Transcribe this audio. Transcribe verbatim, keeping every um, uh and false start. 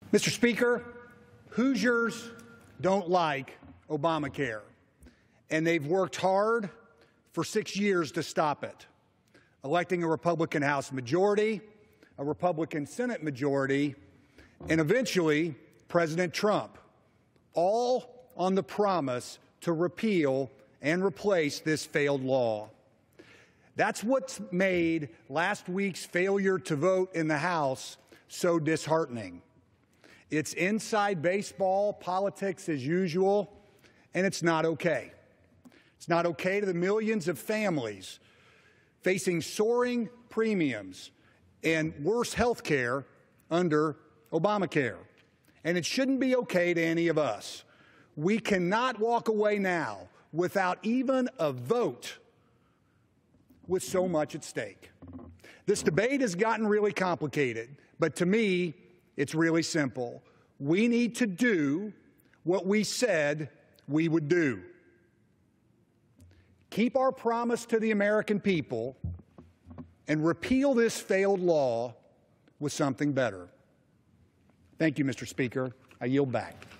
Mister Speaker, Hoosiers don't like Obamacare, and they've worked hard for six years to stop it, electing a Republican House majority, a Republican Senate majority, and eventually President Trump, all on the promise to repeal and replace this failed law. That's what's made last week's failure to vote in the House so disheartening. It's inside baseball, politics as usual, and it's not okay. It's not okay to the millions of families facing soaring premiums and worse health care under Obamacare. And it shouldn't be okay to any of us. We cannot walk away now without even a vote with so much at stake. This debate has gotten really complicated, but to me, it's really simple. We need to do what we said we would do. Keep our promise to the American people and repeal this failed law with something better. Thank you, Mister Speaker. I yield back.